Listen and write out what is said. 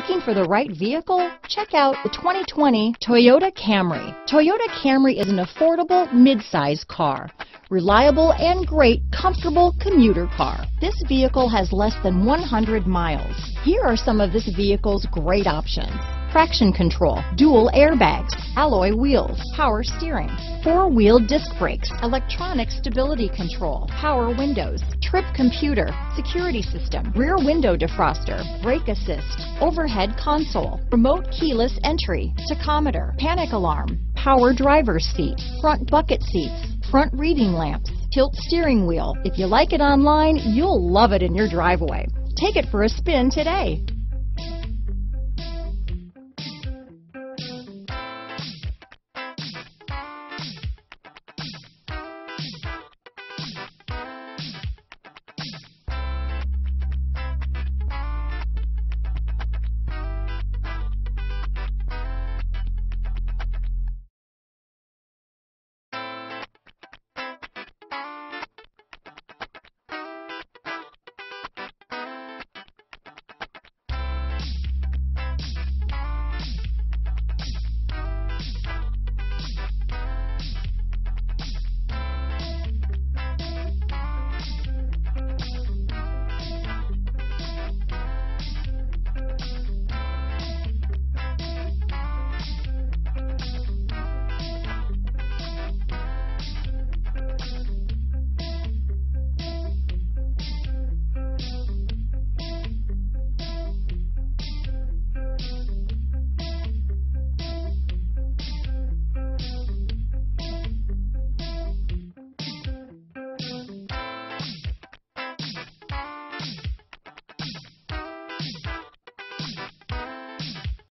Looking for the right vehicle? Check out the 2020 Toyota Camry. Toyota Camry is an affordable midsize car. Reliable and great, comfortable commuter car. This vehicle has less than 100 miles. Here are some of this vehicle's great options: traction control, dual airbags, alloy wheels, power steering, four-wheel disc brakes, electronic stability control, power windows, trip computer, security system, rear window defroster, brake assist, overhead console, remote keyless entry, tachometer, panic alarm, power driver's seat, front bucket seats, front reading lamps, tilt steering wheel. If you like it online, you'll love it in your driveway. Take it for a spin today.